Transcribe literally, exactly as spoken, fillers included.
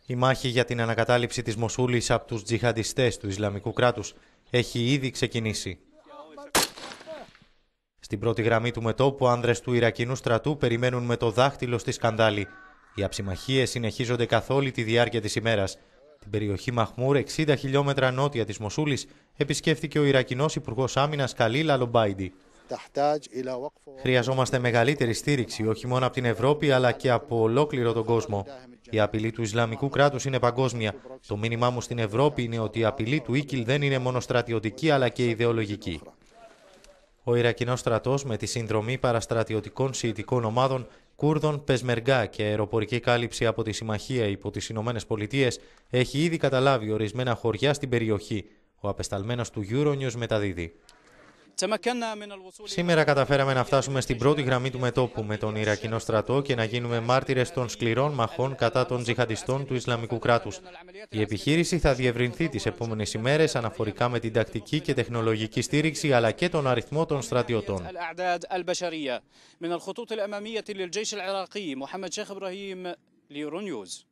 Η μάχη για την ανακατάληψη της Μοσούλης από τους τζιχαντιστές του Ισλαμικού κράτους έχει ήδη ξεκινήσει. Στην πρώτη γραμμή του μετώπου, άνδρες του Ιρακινού στρατού περιμένουν με το δάχτυλο στη σκανδάλη. Οι αψιμαχίες συνεχίζονται καθ' όλη τη διάρκεια της ημέρας. Την περιοχή Μαχμούρ, εξήντα χιλιόμετρα νότια της Μοσούλης, επισκέφθηκε ο Ιρακινός Υπουργός Άμυνας Καλίλ Αλομπάιντι. Χρειαζόμαστε μεγαλύτερη στήριξη, όχι μόνο από την Ευρώπη, αλλά και από ολόκληρο τον κόσμο. Η απειλή του Ισλαμικού κράτους είναι παγκόσμια. Το μήνυμά μου στην Ευρώπη είναι ότι η απειλή του Ίκιλ δεν είναι μόνο στρατιωτική, αλλά και ιδεολογική. Ο Ιρακινός στρατός, με τη συνδρομή παραστρατιωτικών σιητικών ομάδων, Κούρδων, Πεσμεργά και αεροπορική κάλυψη από τη Συμμαχία υπό τις Ηνωμένες Πολιτείες, έχει ήδη καταλάβει ορισμένα χωριά στην περιοχή. Ο απεσταλμένος του Euronews μεταδίδει. Σήμερα καταφέραμε να φτάσουμε στην πρώτη γραμμή του μετώπου με τον Ιρακινό στρατό και να γίνουμε μάρτυρες των σκληρών μαχών κατά των τζιχαντιστών του Ισλαμικού κράτους. Η επιχείρηση θα διευρυνθεί τις επόμενες ημέρες αναφορικά με την τακτική και τεχνολογική στήριξη αλλά και τον αριθμό των στρατιωτών.